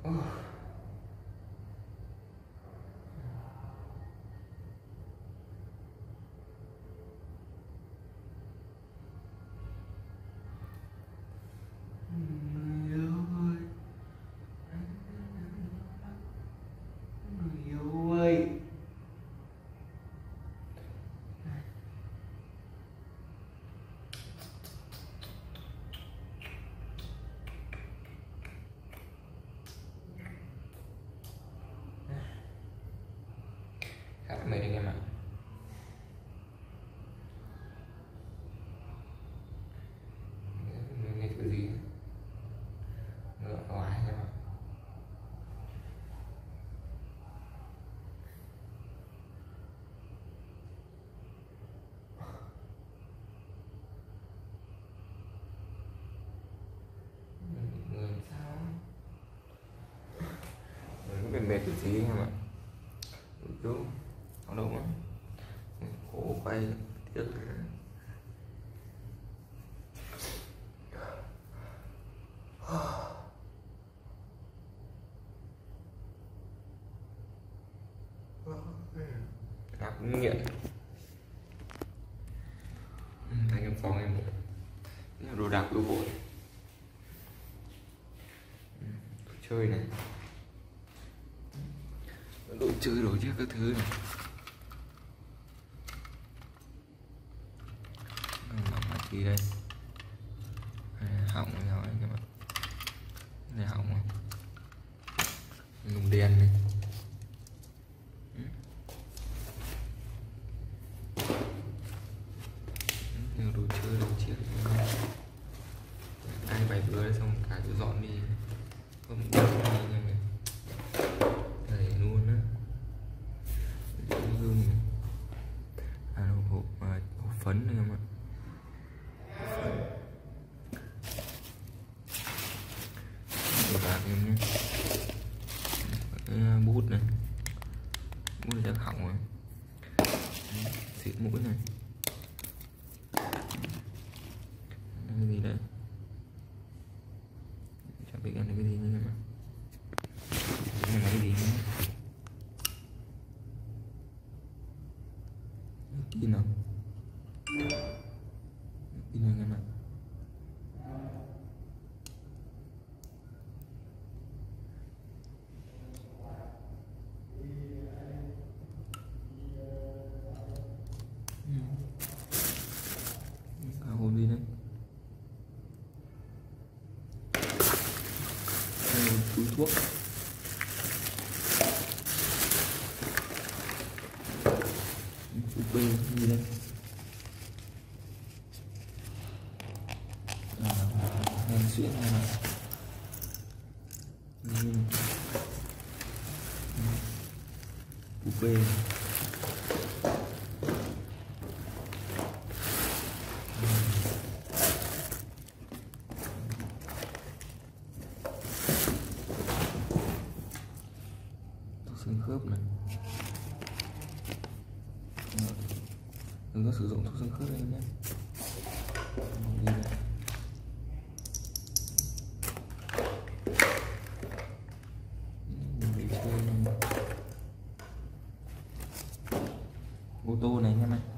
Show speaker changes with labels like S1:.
S1: khá là mệt anh em ạ. Nghe cái gì ngựa oải anh em ạ. Người sao người mệt cái gì anh em ạ. Đúng không đâu mà khổ quay tiếc. Cũng nghiện anh em phòng em đồ đạc đồ bội đồ chơi này, đồ chơi đồ chiếc các thứ này. Làm là gì đây? Hỏng rồi anh em ạ. Này hỏng rồi. Lùng đèn này. Nhiều đồ chơi đồ chiếc. Ai bày bữa xong cả chỗ dọn đi. Không đi nha này. Đầy luôn á. Gương này. Hộp phấn này em ạ. Bạc em nhé. Bút này, bút chắc hỏng rồi. Xịt mũi này. Cái gì đấy? Chẳng biết ăn được cái gì nữa mà. Cái này cái gì nữa? Pin nào? Pin này em ạ. Hộp gì đấy? Túi thuốc. UP gì đây? Đèn xuyên này mà. UP. Xương khớp này. Đừng có sử dụng thuốc xương khớp đây nhé. Đi này. Đừng để chơi ô tô này nha mày.